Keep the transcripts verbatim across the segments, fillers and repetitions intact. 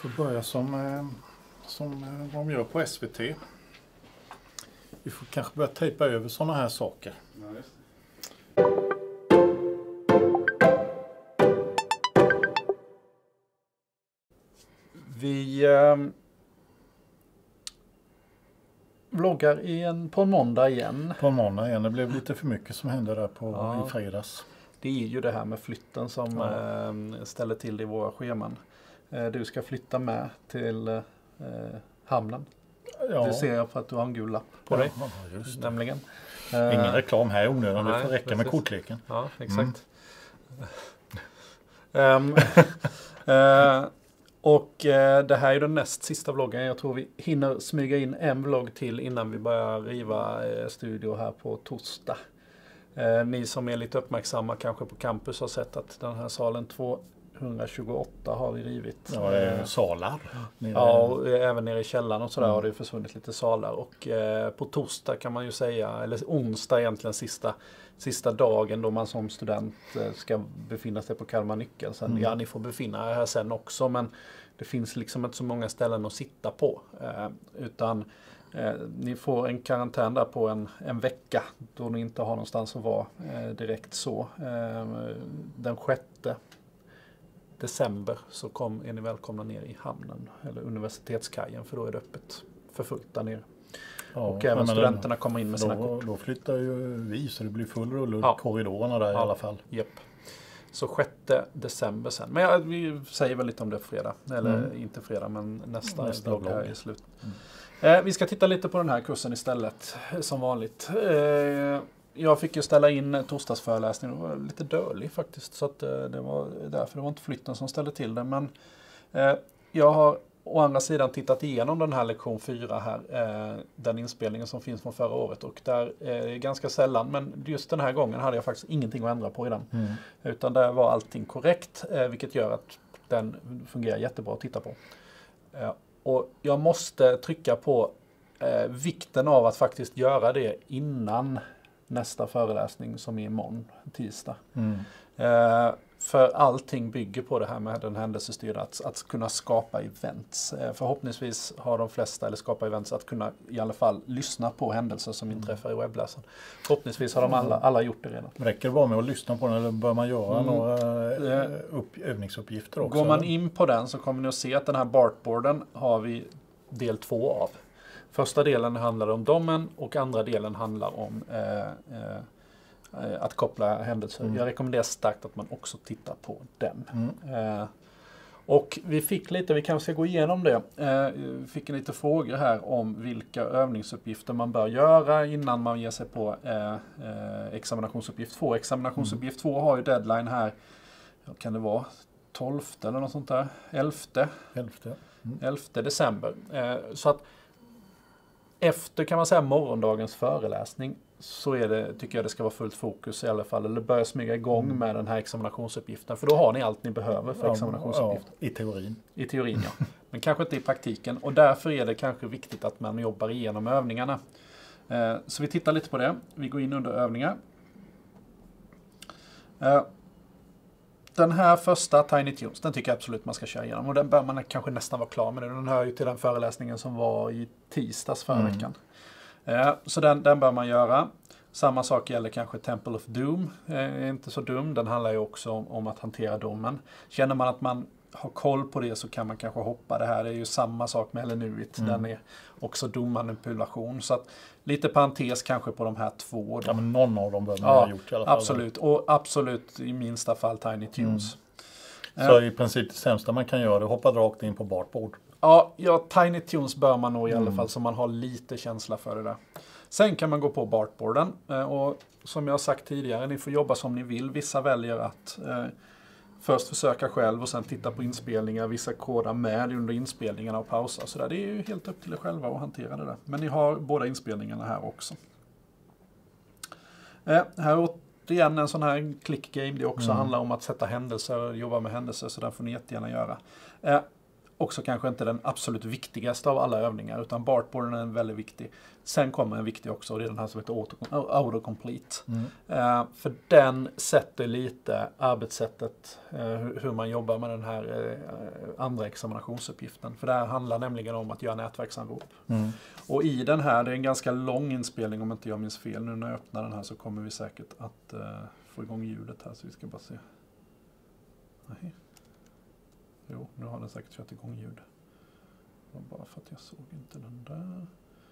får börja som, eh, som eh, de gör på S V T. Vi får kanske börja tejpa över sådana här saker. Ja, just det. Vi eh, vloggar i en, på en måndag igen. På en måndag igen. Det blev lite för mycket som hände där på, Ja. i fredags. Det är ju det här med flytten som Ja. eh, ställer till det i våra scheman. Eh, du ska flytta med till eh, hamnen. Ja. Det ser jag för att du har en gul lapp på Ja, dig. just det. Nämligen. Ingen Eh, reklam här i onödan. Det nej, får räcka med precis. kortleken. Ja, exakt. Mm. eh, och eh, det här är den näst sista vloggen. Jag tror vi hinner smyga in en vlogg till innan vi börjar riva eh, studio här på torsdag. Eh, ni som är lite uppmärksamma kanske på campus har sett att den här salen tvåhundratjugoåtta har vi rivit. Ja, det är Eh, salar. Nere. Ja, och även nere i källaren och sådär Mm. har det försvunnit lite salar. Och eh, på torsdag kan man ju säga, eller onsdag egentligen sista, sista dagen då man som student eh, ska befinna sig på Kalmar Nyckel. Sen, Mm. ja, ni får befinna er här sen också, men det finns liksom inte så många ställen att sitta på. Eh, utan eh, ni får en karantän där på en, en vecka då ni inte har någonstans att vara eh, direkt så. Eh, den sjätte december så kom, är ni välkomna ner i hamnen eller universitetskajen, för då är det öppet för fullt där nere. Ja, och även men studenterna den, kommer in med sina då, kort. då flyttar ju vi så det blir full rulle Ja. i korridorerna där Ja. i alla fall. Japp. Så sjätte december sen. Men ja, vi säger väl lite om det fredag. Eller Mm. inte fredag, men nästa, Nästa vlogg här vlogg. i slut. Mm. Eh, vi ska titta lite på den här kursen istället, som vanligt. Eh, jag fick ju ställa in torsdagsföreläsningen. Det var lite dålig faktiskt. Så att, eh, det var därför det var inte flytten som ställde till det. Men eh, jag har å andra sidan tittat igenom den här lektion fyra här. Eh, den inspelningen som finns från förra året. Och där är eh, ganska sällan, men just den här gången hade jag faktiskt ingenting att ändra på i den. Mm. Utan där var allting korrekt, eh, vilket gör att den fungerar jättebra att titta på. Eh, och jag måste trycka på eh, vikten av att faktiskt göra det innan nästa föreläsning som är imorgon, tisdag. Mm. Eh, för allting bygger på det här med den händelsestyrda, att, att kunna skapa events. Eh, förhoppningsvis har de flesta, eller skapa events, att kunna i alla fall lyssna på händelser som inträffar i webbläsaren. Förhoppningsvis har de alla, alla gjort det redan. Räcker det bara med att lyssna på den eller bör man göra Mm. några eh, upp, övningsuppgifter också? Går man eller? in på den så kommer ni att se att den här Bartboarden har vi del två av. Första delen handlar om domen och andra delen handlar om eh, eh, att koppla händelser. Mm. Jag rekommenderar starkt att man också tittar på den. Mm. Eh, och vi fick lite, vi kanske ska gå igenom det, eh, vi fick lite frågor här om vilka övningsuppgifter man bör göra innan man ger sig på eh, eh, examinationsuppgift två. Examinationsuppgift två har ju deadline här, vad kan det vara, tolfte eller något sånt där, elfte, Hälften. Mm. elfte december. Eh, så att efter, kan man säga, morgondagens föreläsning så är det, tycker jag det ska vara fullt fokus i alla fall, eller börja smyga igång Mm. med den här examinationsuppgiften, för då har ni allt ni behöver för Ja, examinationsuppgiften. ja, i teorin. I teorin, ja. Men kanske inte i praktiken, och därför är det kanske viktigt att man jobbar igenom övningarna. Eh, så vi tittar lite på det. Vi går in under övningar. Eh, Den här första Tiny Tunes, den tycker jag absolut man ska köra igenom. Och den bör man kanske nästan vara klar med. Den hör ju till den föreläsningen som var i tisdags förra Mm. veckan. Eh, så den, den bör man göra. Samma sak gäller kanske Temple of Doom. Eh, är inte så dum. Den handlar ju också om, om att hantera domen. Känner man att man har koll på det så kan man kanske hoppa det här. Det är ju samma sak med Elenuit. Mm. Den är också dommanipulation. Så att lite parentes kanske på de här två. Då. Ja, men någon av dem bör man Ja, ha gjort i alla fall. Absolut, och absolut i minsta fall Tiny Tunes. Så i princip det sämsta man kan göra är att hoppa rakt in på Bartboard. Ja, ja, Tiny Tunes bör man nog i alla Mm. fall, så man har lite känsla för det där. Sen kan man gå på Bartboarden, eh, och som jag har sagt tidigare, ni får jobba som ni vill. Vissa väljer att eh, först försöka själv och sen titta på inspelningar. Vissa kodar med under inspelningarna och pausa. Så där. Det är ju helt upp till er själva att hantera det där. Men ni har båda inspelningarna här också. Eh, här återigen en sån här click game. Det också Mm. handlar om att sätta händelser och jobba med händelser. Så där får ni jättegärna göra. Eh, också kanske inte den absolut viktigaste av alla övningar, utan bartboarden är en väldigt viktig. Sen kommer en viktig också, och det är den här som heter auto, autocomplete. Mm. Uh, för den sätter lite arbetssättet, uh, hur, hur man jobbar med den här uh, andra examinationsuppgiften. För det här handlar nämligen om att göra nätverksanrop. Mm. Och i den här, det är en ganska lång inspelning om inte jag minns fel. Nu när jag öppnar den här så kommer vi säkert att uh, få igång ljudet här, så vi ska bara se. Nej. Jo, nu har den säkert kört igång ljud. Det var bara för att jag såg inte den där.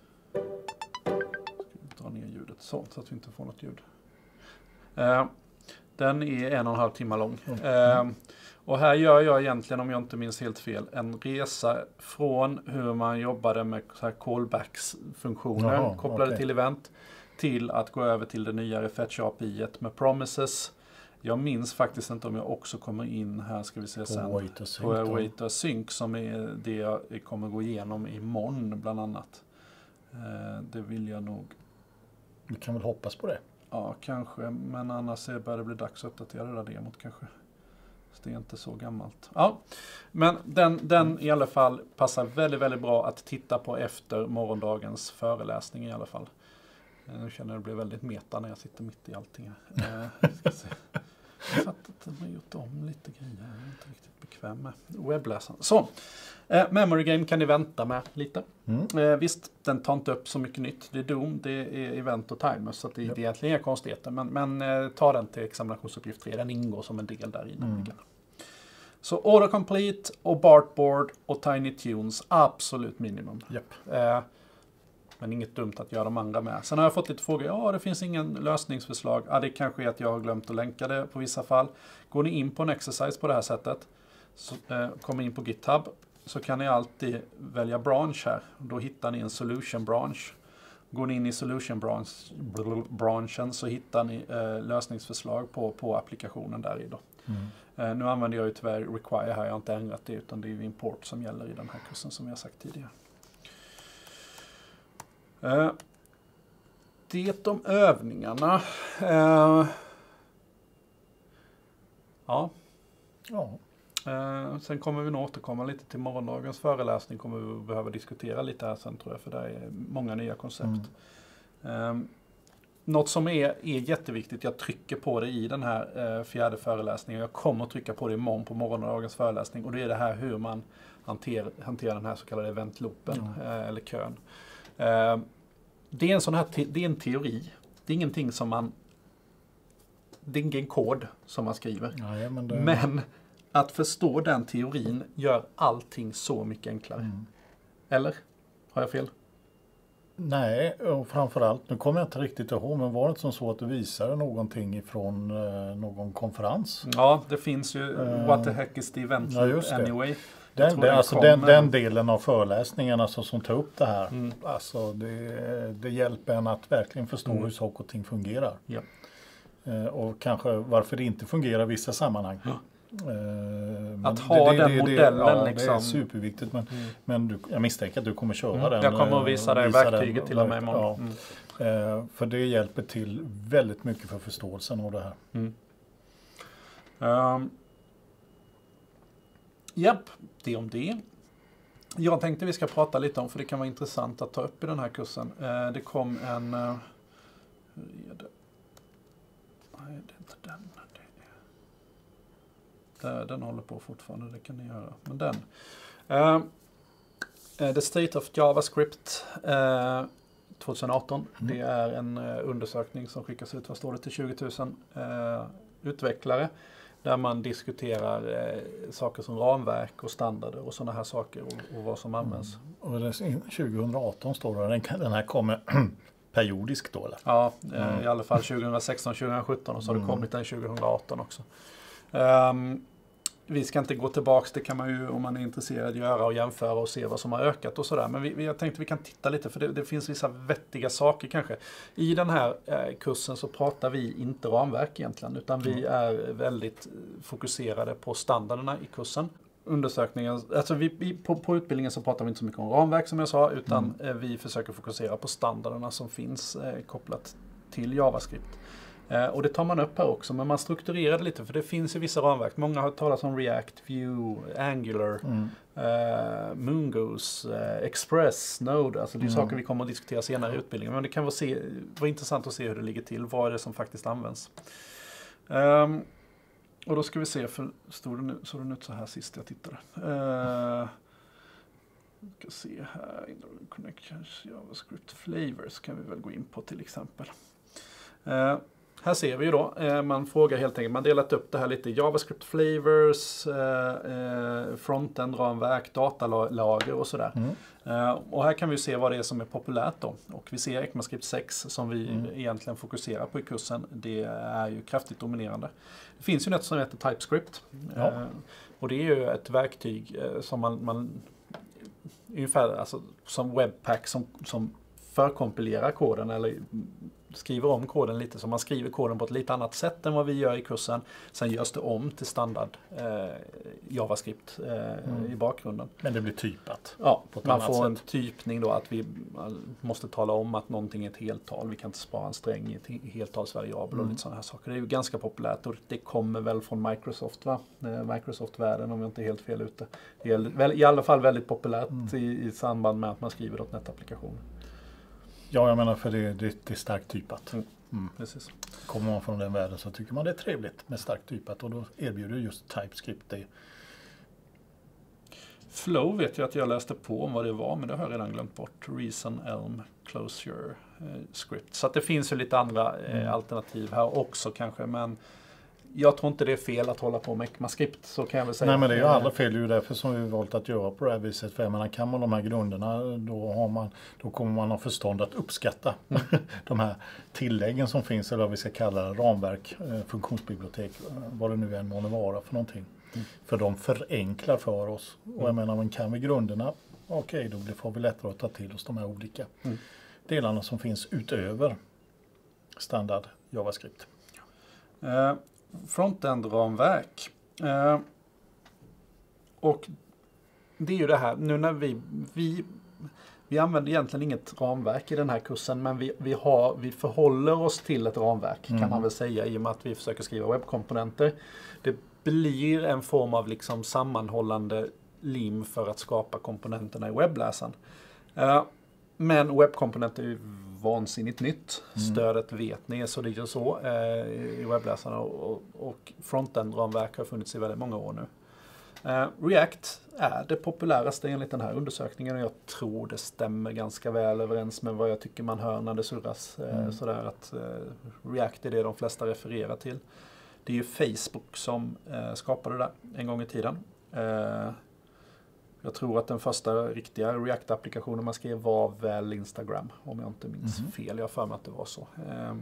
Ska vi dra ner ljudet så, så att vi inte får något ljud. Eh, den är en och en halv timme lång. Eh, och här gör jag egentligen, om jag inte minns helt fel, en resa från hur man jobbade med så här callbacks-funktioner Jaha, kopplade okay. till event, till att gå över till det nyare Fetch A P I med promises. Jag minns faktiskt inte om jag också kommer in här, ska vi se sen, på Wait to Sync, som är det jag kommer gå igenom imorgon bland annat. Eh, det vill jag nog. Du kan väl hoppas på det? Ja, kanske, men annars börjar det bli dags att uppdatera det där demot kanske. Så det är inte så gammalt. Ja, men den, den i alla fall passar väldigt, väldigt bra att titta på efter morgondagens föreläsning i alla fall. Eh, nu känner jag att det blir väldigt meta när jag sitter mitt i allting här. Eh, ska se. Jag fattar att de har gjort om lite grejer. Jag är inte riktigt bekväm med webbläsaren. Så, eh, Memory Game kan ni vänta med lite. Mm. Eh, visst, den tar inte upp så mycket nytt. Det är Doom, det är event och timers, så det, yep. det är egentligen inga konstigheter. Men, men eh, ta den till examinationsuppgift tre. Den ingår som en del där i. Mm. Så autocomplete och bartboard och Tiny Tunes, absolut minimum. Yep. Eh, Men inget dumt att göra de andra med. Sen har jag fått lite frågor. Ja, det finns ingen lösningsförslag. Ja, det kanske är att jag har glömt att länka det på vissa fall. Går ni in på en exercise på det här sättet, så, eh, kommer in på GitHub, så kan ni alltid välja branch här. Då hittar ni en solution branch. Går ni in i solution branch, branchen, så hittar ni eh, lösningsförslag på, på applikationen där i då. Mm. Eh, nu använder jag ju tyvärr require här. Jag har inte ändrat det, utan det är ju import som gäller i den här kursen som jag sagt tidigare. Uh, det om övningarna. Uh, ja. ja. Uh, sen kommer vi nog återkomma lite till morgondagens föreläsning. Kommer vi behöva diskutera lite här sen, tror jag, för det är många nya koncept. Mm. Um, något som är, är jätteviktigt, jag trycker på det i den här uh, fjärde föreläsningen. Jag kommer att trycka på det imorgon på morgondagens föreläsning. Och det är det här hur man hanterar, hanterar den här så kallade eventloopen, mm. uh, eller kön. Uh, det är en sån här te- det är en teori. Det är ingenting som man det är ingen kod som man skriver. Ja, men, det... men att förstå den teorin gör allting så mycket enklare. Mm. Eller? Har jag fel? Nej, och framförallt, nu kommer jag inte riktigt ihåg, men var det inte så att du visade någonting ifrån eh, någon konferens? Ja, det finns ju uh, What the heck is the event ja, just det. Anyway? Den, det, alltså den, den delen av föreläsningen alltså, som tar upp det här, mm. alltså det, det hjälper en att verkligen förstå mm. hur saker och ting fungerar. Ja. Eh, och kanske varför det inte fungerar i vissa sammanhang. Ja. Eh, att ha det, den det, modellen det, ja, liksom. Det är superviktigt, men, mm. men du, jag misstänker att du kommer köra mm. den. Jag kommer att visa dig verktyget den, till och med imorgon. Ja. Mm. Eh, för det hjälper till väldigt mycket för förståelsen av det här. Mm. Um. Japp, det om det. Jag tänkte vi ska prata lite om, för det kan vara intressant att ta upp i den här kursen. Eh, det kom en... Eh, hur är det? Nej, det är inte den. Det är, den håller på fortfarande, det kan ni göra. Men den. Eh, The State of JavaScript eh, tjugo arton. Mm. Det är en eh, undersökning som skickas ut, vad står det, till tjugo tusen eh, utvecklare. Där man diskuterar eh, saker som ramverk och standarder och sådana här saker och, och vad som används. Mm. Och det, tjugo arton står det, den, den här kommer periodiskt då eller? Ja, eh, mm. i alla fall tjugo sexton tjugo sjutton och så har det kommit den tjugo arton också. Um, vi ska inte gå tillbaks, det kan man ju om man är intresserad göra och jämföra och se vad som har ökat och sådär. Men vi, vi, jag tänkte vi kan titta lite, för det, det finns vissa vettiga saker kanske. I den här eh, kursen så pratar vi inte ramverk egentligen, utan mm. vi är väldigt fokuserade på standarderna i kursen. Undersökningen, alltså vi, vi, på, på utbildningen så pratar vi inte så mycket om ramverk som jag sa, utan mm. eh, vi försöker fokusera på standarderna som finns eh, kopplat till JavaScript. Eh, och det tar man upp här också, men man strukturerar det lite för det finns ju vissa ramverk. Många har talat om React, Vue, Angular, mm. eh, Mongoose, eh, Express, Node. Alltså det är mm. saker vi kommer att diskutera senare i utbildningen. Men det kan vara, se, vara intressant att se hur det ligger till. Vad är det som faktiskt används? Um, och då ska vi se, för stod det nu, såg det ut så här sist jag tittade. Uh, ska se här, Connections, JavaScript Flavors kan vi väl gå in på till exempel. Uh, här ser vi ju då, uh, man frågar helt enkelt, man delat upp det här lite, JavaScript Flavors, uh, uh, frontend-ramverk, datalager och sådär. Mm. Uh, och här kan vi se vad det är som är populärt då. Och vi ser ECMAScript sex som vi mm. egentligen fokuserar på i kursen. Det är ju kraftigt dominerande. Det finns ju något som heter TypeScript. Ja. Uh, och det är ju ett verktyg uh, som man, man ungefär alltså, som Webpack som, som förkompilerar koden eller skriver om koden lite, så man skriver koden på ett lite annat sätt än vad vi gör i kursen. Sen görs det om till standard eh, JavaScript eh, mm. i bakgrunden. Men det blir typat? Ja, på ett man annat får sätt. En typning då att vi måste tala om att någonting är ett heltal. Vi kan inte spara en sträng i ett heltalsvariabel mm. och lite sådana här saker. Det är ju ganska populärt och det kommer väl från Microsoft, va? Microsoft-världen om jag inte är helt fel ute. Det är i alla fall väldigt populärt mm. i, i samband med att man skriver .dot net-applikationer. Ja, jag menar för det, det, det är starkt typat. Mm. Mm. Precis. Kommer man från den världen så tycker man det är trevligt med starkt typat och då erbjuder just TypeScript det. Flow vet jag att jag läste på om vad det var, men det har jag redan glömt bort. Reason, Elm, Closure, eh, Script. Så att det finns ju lite andra eh, mm. alternativ här också kanske, men jag tror inte det är fel att hålla på med ECMAScript, så kan jag väl säga. Nej, men det är ju alla fel. Det är ju därför som vi har valt att göra på det här viset. För jag menar, kan man de här grunderna, då, har man, då kommer man ha förstånd att uppskatta mm. de här tilläggen som finns, eller vad vi ska kalla det, ramverk, funktionsbibliotek, vad det nu än må vara för någonting. Mm. För de förenklar för oss. Mm. Och jag menar, men kan vi grunderna, okej, okay, då får vi lättare att ta till oss de här olika mm. delarna som finns utöver standard JavaScript. Uh. Frontend-ramverk. Eh, och det är ju det här, nu när vi, vi, vi använder egentligen inget ramverk i den här kursen, men vi, vi, har, vi förhåller oss till ett ramverk mm. kan man väl säga, i och med att vi försöker skriva webbkomponenter. Det blir en form av liksom sammanhållande lim för att skapa komponenterna i webbläsaren. Eh, men webbkomponenter är ju vansinnigt nytt. Mm. Stödet vet ni, så det är ju så eh, i webbläsarna, och, och frontend-ramverk har funnits i väldigt många år nu. Eh, React är det populäraste enligt den här undersökningen, och jag tror det stämmer ganska väl överens med vad jag tycker man hör när det surras. Eh, mm. Sådär att eh, React är det de flesta refererar till. Det är ju Facebook som eh, skapade det där en gång i tiden. Eh, Jag tror att den första riktiga React-applikationen man skrev var väl Instagram, om jag inte minns mm-hmm. fel. Jag har för mig att det var så. Ehm,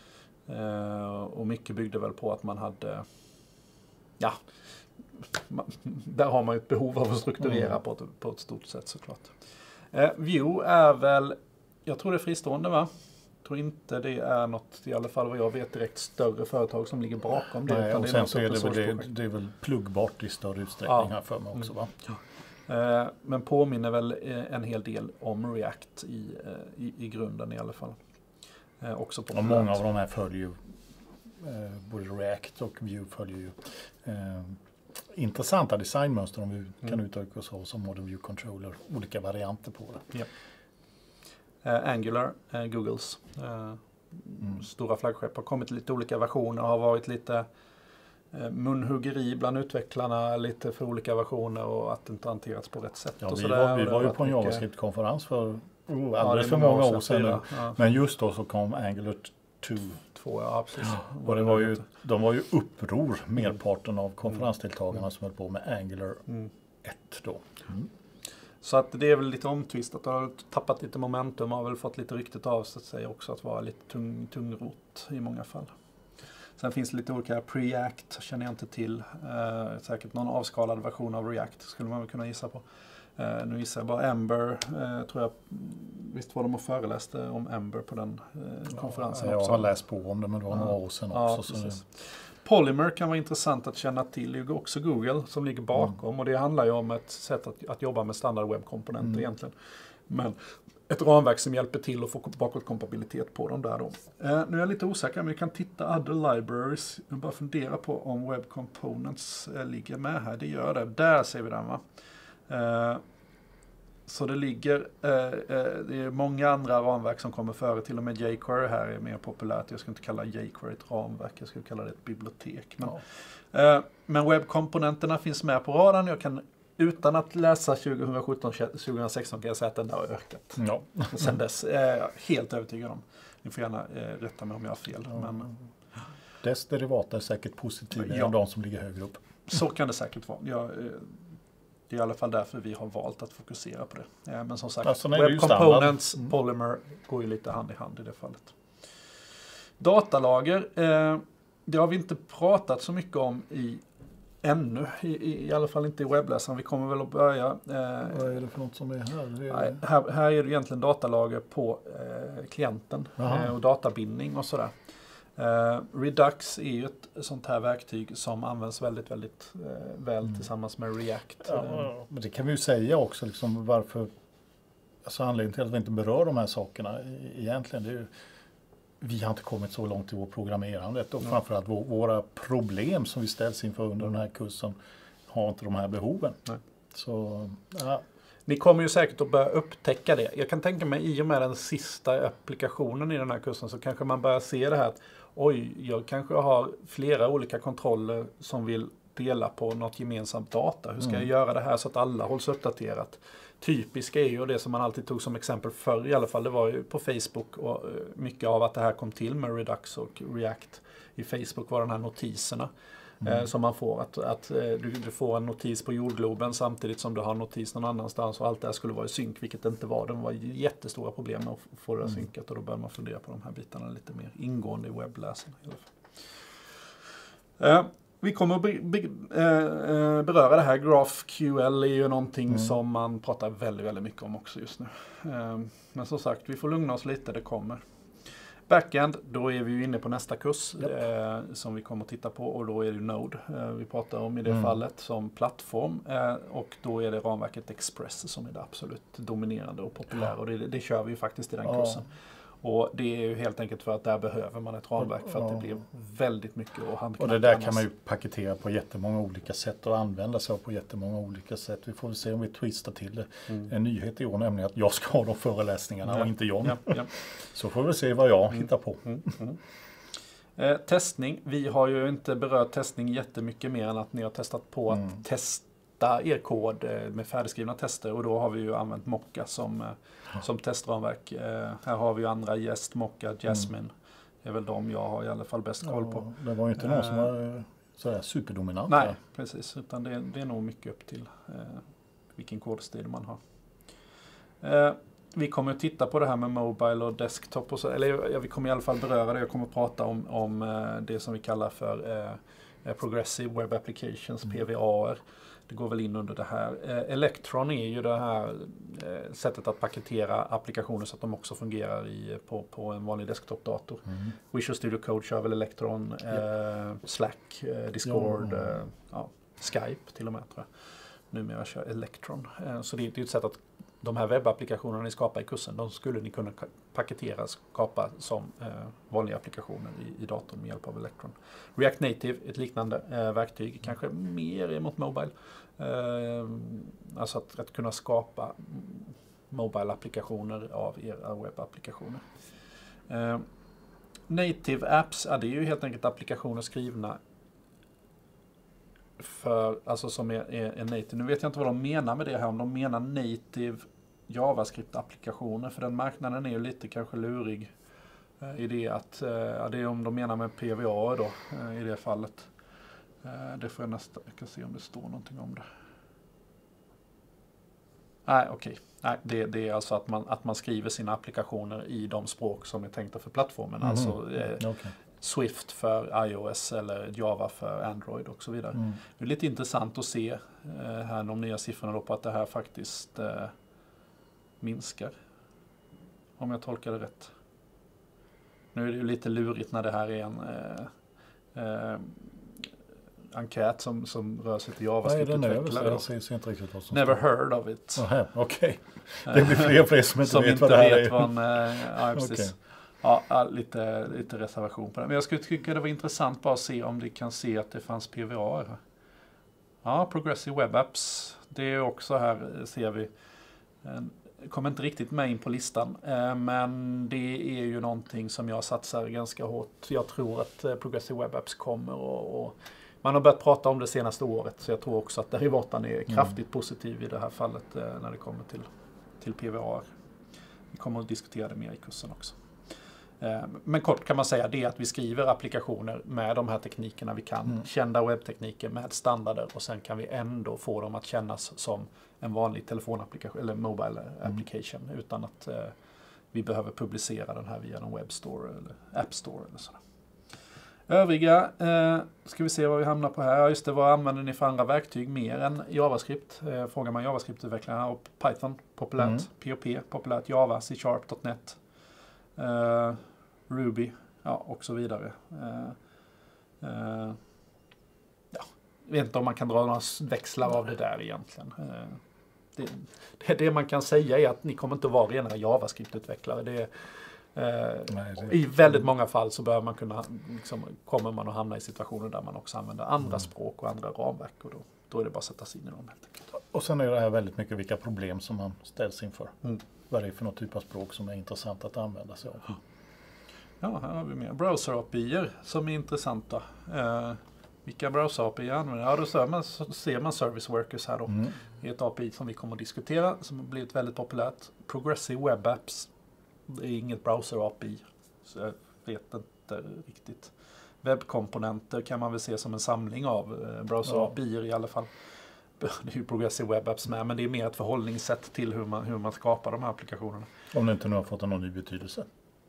eh, och mycket byggde väl på att man hade, ja, man, där har man ju ett behov av att strukturera mm. på, ett, på ett stort sätt såklart. Eh, Vue är väl, jag tror det är fristående, va? Jag tror inte det är något, i alla fall vad jag vet, direkt större företag som ligger bakom det. Nej, och det sen så är det väl, det, det är väl pluggbart i större utsträckning ja. här för mig också, va? Ja. Men påminner väl en hel del om React i, i, i grunden i alla fall. Också på och många av de här följer ju, eh, både React och Vue följer ju eh, intressanta designmönster, om vi mm. kan uttrycka oss så, som Modern View Controller, olika varianter på det. Yep. Eh, Angular, eh, Googles eh, mm. stora flaggskepp, har kommit lite olika versioner, har varit lite munhuggeri bland utvecklarna lite för olika versioner och att det inte hanterats på rätt sätt. Ja, och vi, så var, där, vi var ju på en mycket... JavaScript-konferens för oh, alldeles ja, för många år sedan nu. Ja. Men just då så kom Angular två. Två, ja, precis. Och det var ju, de var ju uppror, merparten av konferensdeltagarna mm. som höll på med Angular mm. ett då. Mm. Så att det är väl lite omtvistat. Det har tappat lite momentum, har väl fått lite ryktet av sig också att vara lite tung, tungrot i många fall. Sen finns det lite olika, Preact känner jag inte till. Eh, säkert någon avskalad version av React skulle man väl kunna gissa på. Eh, nu gissar jag bara Ember, eh, tror jag, visst var de och föreläste om Ember på den eh, konferensen ja, också. Jag har läst på om det, men det var några år sedan ja, också. Så Polymer kan vara intressant att känna till. Det är också Google som ligger bakom mm. och det handlar ju om ett sätt att, att jobba med standard webbkomponenter mm. egentligen. Men ett ramverk som hjälper till att få bakåtkompatibilitet på dem där då. Eh, nu är jag lite osäker, men vi kan titta other libraries. Jag bara fundera på om Web Components eh, ligger med här. Det gör det. Där ser vi den va. Eh, så det ligger, eh, eh, det är många andra ramverk som kommer före. Till och med jQuery här är mer populärt. Jag skulle inte kalla jQuery ett ramverk, jag skulle kalla det ett bibliotek. Men, ja. eh, men webbkomponenterna finns med på radarn. Jag kan utan att läsa tjugo sjutton tjugo sexton kan jag säga att den har ökat. Ja. Sen dess är jag helt övertygad om. Ni får gärna eh, rätta mig om jag har fel. Ja. Men, dess derivata är säkert positiva ja. än de som ligger högre upp. Så kan det säkert vara. Jag, eh, det är i alla fall därför vi har valt att fokusera på det. Eh, men som sagt, alltså, Web Components, mm. Polymer går ju lite hand i hand i det fallet. Datalager, eh, det har vi inte pratat så mycket om i ännu, i, i alla fall inte i webbläsaren. Vi kommer väl att börja. Eh, Vad är det för något som är här? Det är... Nej, här, här är det egentligen datalager på eh, klienten eh, och databindning och sådär. Eh, Redux är ju ett sånt här verktyg som används väldigt, väldigt eh, väl mm. tillsammans med React. Ja, men det kan vi ju säga också, liksom, varför, alltså anledningen till att vi inte berör de här sakerna egentligen, det är ju, vi har inte kommit så långt i vår programmerandet och ja. framförallt våra problem som vi ställs inför under den här kursen har inte de här behoven. Nej. Så, ja. Ni kommer ju säkert att börja upptäcka det. Jag kan tänka mig i och med den sista applikationen i den här kursen så kanske man börjar se det här att oj, jag kanske har flera olika kontroller som vill dela på något gemensamt data. Hur ska mm. jag göra det här så att alla hålls uppdaterat? Typiska är ju det som man alltid tog som exempel förr i alla fall. Det var ju på Facebook och mycket av att det här kom till med Redux och React. I Facebook var de här notiserna mm. eh, som man får. Att, att eh, du, du får en notis på jordgloben samtidigt som du har notis någon annanstans och allt det här skulle vara i synk, vilket det inte var. Det var jättestora problem med att få det mm. synkat och då börjar man fundera på de här bitarna lite mer ingående i webbläsarna i alla fall. Eh, Vi kommer att be, be, eh, beröra det här. GraphQL är ju någonting mm. som man pratar väldigt, väldigt mycket om också just nu. Eh, men som sagt, vi får lugna oss lite, det kommer. Backend, då är vi ju inne på nästa kurs yep. eh, som vi kommer att titta på och då är det Node eh, vi pratar om i det mm. fallet som plattform eh, och då är det ramverket Express som är det absolut dominerande och populära och det, det kör vi ju faktiskt i den ja. kursen. Och det är ju helt enkelt för att där behöver man ett ramverk för att det blir väldigt mycket att handknappa. Och det där kan man ju paketera på jättemånga olika sätt och använda sig av på jättemånga olika sätt. Vi får väl se om vi twistar till det. Mm. En nyhet i år nämligen att jag ska ha de föreläsningarna ja. och inte John. Ja, ja. Så får vi se vad jag mm. hittar på. Mm. Mm. Eh, testning. Vi har ju inte berört testning jättemycket mer än att ni har testat på att mm. testa er kod med färdigskrivna tester och då har vi ju använt Mocka som som testramverk. Eh, här har vi ju andra Jest, Mocka, Jasmine. Mm. Det är väl de jag har i alla fall bäst koll på. Ja, det var ju inte någon eh, som var sådär superdominant. Nej, där. Precis. Utan det, det är nog mycket upp till eh, vilken kodstil man har. Eh, vi kommer att titta på det här med mobile och desktop. Och så, eller ja, vi kommer i alla fall beröra det. Jag kommer att prata om, om eh, det som vi kallar för eh, Progressive Web Applications, mm. P V A R. Det går väl in under det här. Eh, Electron är ju det här eh, sättet att paketera applikationer så att de också fungerar i, på, på en vanlig desktopdator. Mm. Visual Studio Code kör väl Electron, eh, yep. Slack, eh, Discord, ja. Eh, ja, Skype till och med tror jag. Numera kör Electron. Eh, så det är ju ett sätt att de här webbapplikationerna ni skapar i kursen, de skulle ni kunna paketera, skapa som eh, vanliga applikationer i, i datorn med hjälp av Electron. React Native, ett liknande eh, verktyg, kanske mer emot mobile. Eh, alltså att, att kunna skapa mobile-applikationer av era webbapplikationer. Eh, native apps, ja, det är ju helt enkelt applikationer skrivna för, alltså som är, är, är native. Nu vet jag inte vad de menar med det här, om de menar native JavaScript-applikationer, för den marknaden är ju lite kanske lurig eh, i det att, eh, ja, det är om de menar med P V A då eh, i det fallet. Eh, det får jag nästa, jag kan se om det står någonting om det. Nej, okej. Okay. Nej, det, det är alltså att man, att man skriver sina applikationer i de språk som är tänkta för plattformen. Mm. Alltså eh, okay. Swift för iOS eller Java för Android och så vidare. Mm. Det är lite intressant att se eh, här de nya siffrorna då på att det här faktiskt eh, minskar. Om jag tolkar det rätt. Nu är det ju lite lurigt när det här är en eh, eh, enkät som, som rör sig till Vad är det nu? JavaScript-utvecklare. Jag ser, ser inte riktigt vad som Never står. heard of it. Okej. Okay. Det blir fler och fler som inte som vet inte vad det här vet är. vad en, eh, ja, precis. Okay. Ja, ja, lite, lite reservation på det. Men jag skulle tycka det var intressant bara att se om det kan se att det fanns P V A här. Ja, Progressive Web Apps. Det är också här, ser vi. Kommer inte riktigt med in på listan. Men det är ju någonting som jag satsar ganska hårt. Jag tror att Progressive Web Apps kommer och, och man har börjat prata om det senaste året. Så jag tror också att Derivatan är kraftigt mm. positiv i det här fallet när det kommer till, till P V A. Vi kommer att diskutera det mer i kursen också. Men kort kan man säga det att vi skriver applikationer med de här teknikerna vi kan. Mm. Kända webbtekniker med standarder och sen kan vi ändå få dem att kännas som en vanlig telefonapplikation eller mobile application mm. utan att eh, vi behöver publicera den här via en webbstore eller app store eller sådär. Övriga, eh, ska vi se vad vi hamnar på här. Ja, just det, vad använder ni för andra verktyg mer än JavaScript? Eh, frågar man JavaScript-utvecklarna och Python, populärt. Mm. P H P, populärt. Java, C Sharp, dot net. Eh, Ruby, ja, och så vidare. Uh, uh, ja, jag vet inte om man kan dra några växlar av det där egentligen. Uh, det, det, det man kan säga är att ni kommer inte att vara rena JavaScript-utvecklare. Det, uh, Nej, det... I väldigt många fall så bör man kunna, liksom, kommer man att hamna i situationer där man också använder andra mm. språk och andra ramverk. Och då, då är det bara att sätta sig in i dem helt enkelt. Och sen är det här väldigt mycket vilka problem som man ställs inför. Mm. Vad är det för någon typ av språk som är intressant att använda sig av? Mm. Ja, här har vi mer browser-A P I som är intressanta. Eh, vilka browser-A P I använder? Ja, då ser man, så ser man Service Workers här då. Mm. Det är ett A P I som vi kommer att diskutera som har blivit väldigt populärt. Progressive Web Apps. Det är inget browser-A P I. Så jag vet inte riktigt. Webbkomponenter kan man väl se som en samling av eh, browser-A P I ja. i alla fall. Det är ju Progressive Web Apps med, men det är mer ett förhållningssätt till hur man, hur man skapar de här applikationerna. Om det inte nu har fått någon ny betydelse.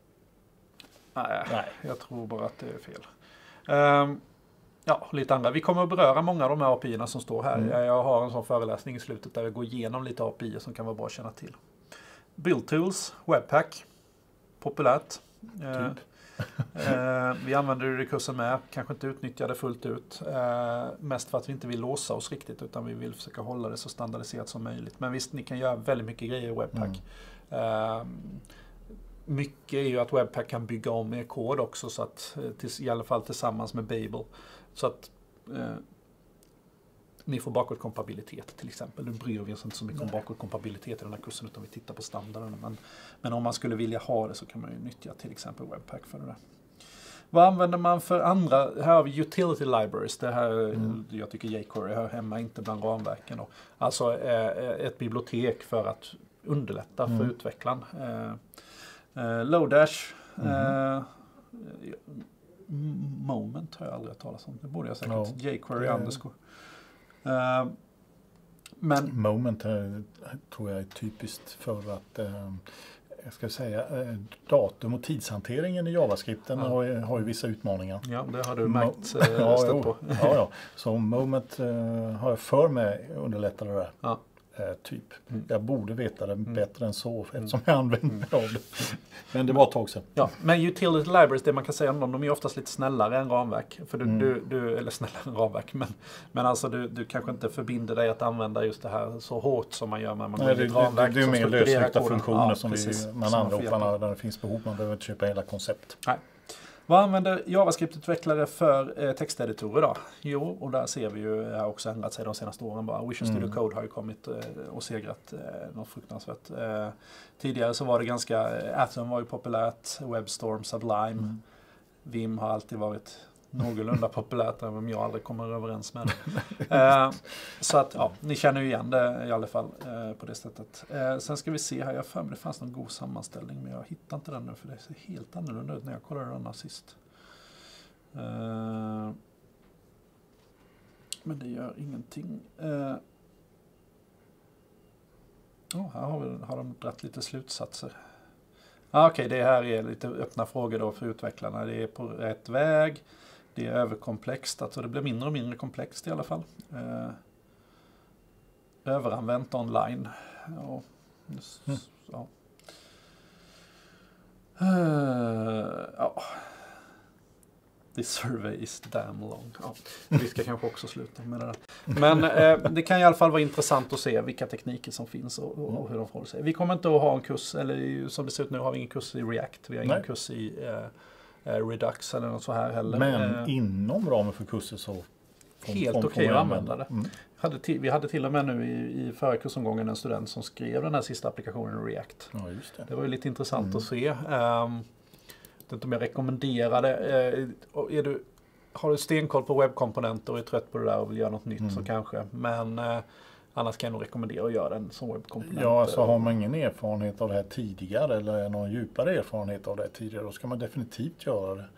Nej, Nej, jag tror bara att det är fel. Um, ja, lite andra. Vi kommer att beröra många av de här A P I-erna som står här. Mm. Jag har en sån föreläsning i slutet där jag går igenom lite A P I som kan vara bra att känna till. Build Tools, Webpack, populärt. Typ. Uh, uh, vi använder det i kursen med, kanske inte utnyttja det fullt ut. Uh, mest för att vi inte vill låsa oss riktigt utan vi vill försöka hålla det så standardiserat som möjligt. Men visst, ni kan göra väldigt mycket grejer i Webpack. Mm. Uh, Mycket är ju att Webpack kan bygga om er kod också, så att, till, i alla fall tillsammans med Babel. Så att eh, ni får bakåtkompatibilitet till exempel. Nu bryr vi oss inte så mycket om bakåtkompatibilitet i den här kursen utan vi tittar på standarden. Men, men om man skulle vilja ha det så kan man ju nyttja till exempel Webpack för det där. Vad använder man för andra? Här har vi utility libraries. Det här, mm. jag tycker jQuery hör hemma inte bland ramverken. Då. Alltså eh, ett bibliotek för att underlätta mm. för utvecklaren. Eh, Uh, Lodash, mm. uh, Moment har jag aldrig hört talas om. Det borde jag säkert. No. jQuery underscore. Uh, men Moment är, tror jag är typiskt för att uh, jag ska säga uh, datum- och tidshanteringen i JavaScripten ja. har, har ju vissa utmaningar. Ja, det har du märkt uh, ja, stött på. ja, ja. Så Moment uh, har jag för mig underlättar det där. Ja. Eh, typ. Mm. Jag borde veta det mm. bättre än så eftersom jag använder mig av det. Men det var ett tag sedan. Ja, men utility libraries, det man kan säga om dem, de är oftast lite snällare än ramverk. För du, mm. du, du eller snällare än ramverk, men, men alltså du, du kanske inte förbinder dig att använda just det här så hårt som man gör när man går in i ett ramverk. Det, det, det är mer lösryckta funktioner ja, som precis, vi, man anropar när det finns behov. Man behöver inte köpa hela koncept. Nej. Vad använder JavaScript-utvecklare för eh, texteditorer då? Jo, och där ser vi ju, det har också ändrat sig de senaste åren bara. Visual Studio mm. Code har ju kommit eh, och segrat eh, något fruktansvärt. Eh, tidigare så var det ganska, eh, Atom var ju populärt, WebStorm, Sublime, mm. Vim har alltid varit någorlunda populärt, även om jag aldrig kommer överens med det. eh, så att, ja, ni känner ju igen det i alla fall eh, på det sättet. Eh, sen ska vi se här, jag för mig det fanns någon god sammanställning, men jag hittar inte den nu för det ser helt annorlunda ut när jag kollade den här sist. Eh, men det gör ingenting. Eh, oh, här har, vi, har de dragit lite slutsatser. Ah, Okej, okay, det här är lite öppna frågor då för utvecklarna. Det är på rätt väg. Det är överkomplext, alltså det blir mindre och mindre komplext i alla fall. Eh, överanvänt online. Ja. Mm. Ja. Uh, ja. This survey is damn long. Ja, vi ska kanske också sluta med det där. Men eh, det kan i alla fall vara intressant att se vilka tekniker som finns och, och, och hur de förhåller sig. Vi kommer inte att ha en kurs, eller som det ser ut nu har vi ingen kurs i React. Vi har ingen Nej. kurs i eh, Redux eller något så här heller. Men eh, inom ramen för kurser så får, helt okej okay att använda det. Mm. Hade till, vi hade till och med nu i, i förra kursomgången en student som skrev den här sista applikationen i React. Ja, just det. Det var ju lite intressant mm. att se. Um, det är inte om jag rekommenderar det. Uh, är du, har du stenkoll på webbkomponenter och är trött på det där och vill göra något nytt mm. så kanske. Men uh, annars kan jag nog rekommendera att göra den som webbkomponent. Ja, alltså har man ingen erfarenhet av det här tidigare eller någon djupare erfarenhet av det här tidigare, då ska man definitivt göra det.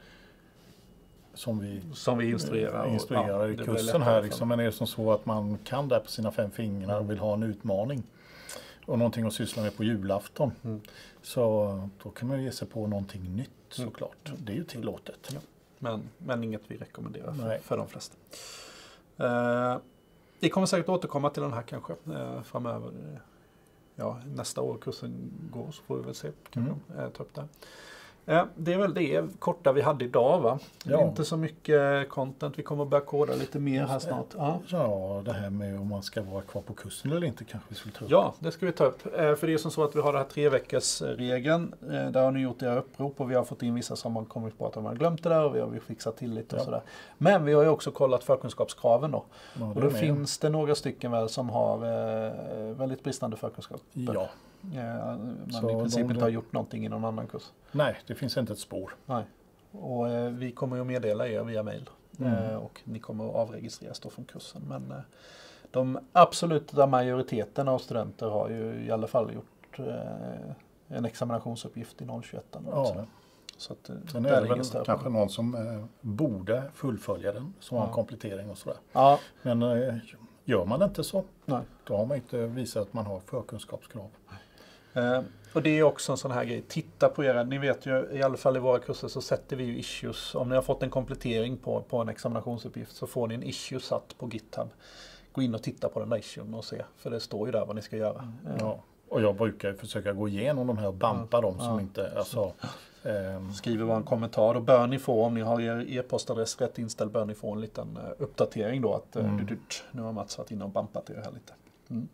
Som vi, som vi instruerar, instruerar och, ja, i kursen här. Liksom. Men är det som så att man kan det på sina fem fingrar och vill ha en utmaning och någonting att syssla med på julafton. Mm. Så då kan man ge sig på någonting nytt såklart. Mm. Det är ju tillåtet. Ja. Men, men inget vi rekommenderar för, för de flesta. Uh, vi kommer säkert återkomma till den här kanske uh, framöver. Ja, nästa år kursen går så får vi väl se. Kan mm. vi, uh, ta upp det. Ja, det är väl det korta vi hade idag va? Ja. Inte så mycket content. Vi kommer att börja koda lite mer här snart. Ja. ja, det här med om man ska vara kvar på kursen eller inte kanske vi skulle ta upp. Ja, det ska vi ta upp. För det är som så att vi har den här tre veckors regeln. Där har ni gjort era upprop och vi har fått in vissa som har kommit på att de har glömt det där och vi har fixat till lite och ja. sådär. Men vi har ju också kollat förkunskapskraven då. Ja, och då finns det några stycken väl som har väldigt bristande förkunskaper. Ja. Man så i princip de, inte har gjort någonting i någon annan kurs. Nej, det finns inte ett spår. Nej. Och eh, vi kommer att meddela er via mail. Mm. Eh, och ni kommer att avregistreras då från kursen. Men eh, de absoluta majoriteten av studenter har ju i alla fall gjort eh, en examinationsuppgift i noll tjugoett. Ja. Så att, sen är det väl kanske någon som eh, borde fullfölja den som ja. har en komplettering och sådär. Ja. Men eh, gör man inte så, Nej. då har man inte visat att man har förkunskapskrav. Uh, och det är också en sån här grej. Titta på era, ni vet ju i alla fall i våra kurser så sätter vi ju issues. Om ni har fått en komplettering på, på en examinationsuppgift så får ni en issue satt på GitHub. Gå in och titta på den där issuen och se. För det står ju där vad ni ska göra. Uh. Ja, och jag brukar försöka gå igenom de här och bampa uh. dem som uh. inte, alltså... Um, Skriver bara en kommentar. Då bör ni få, om ni har er e-postadress rätt inställd, bör ni få en liten uh, uppdatering då. Att uh, mm. du, du, nu har Mats varit inne och bampat er här lite. Mm.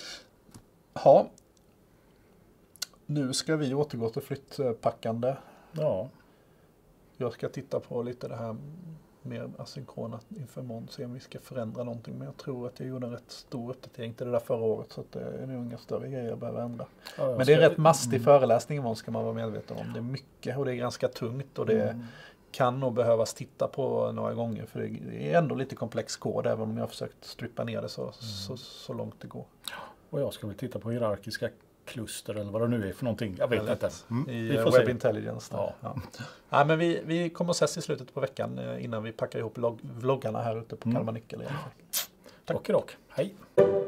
Ja. Nu ska vi återgå till flyttpackande. Ja. Jag ska titta på lite det här mer asynkrona inför imorgon. Se om vi ska förändra någonting. Men jag tror att jag gjorde en rätt stor uppdatering till det där förra året. Så att det är nog inga större grejer jag behöver ändra. Ja, men det är rätt mastig mm. föreläsning imorgon ska man vara medveten om. Det är mycket och det är ganska tungt. Och det mm. kan nog behövas titta på några gånger. För det är ändå lite komplex kod. Även om jag har försökt strippa ner det så, mm. så, så långt det går. Och jag ska väl titta på hierarkiska kluster eller vad det nu är för någonting. Jag vet Väldigt. inte. Mm. I vi får Web se. Intelligence. Ja. Ja. Ja, men vi, vi kommer att ses i slutet på veckan innan vi packar ihop vloggarna här ute på mm. Kalmar Nyckel. Tack och dock. Hej!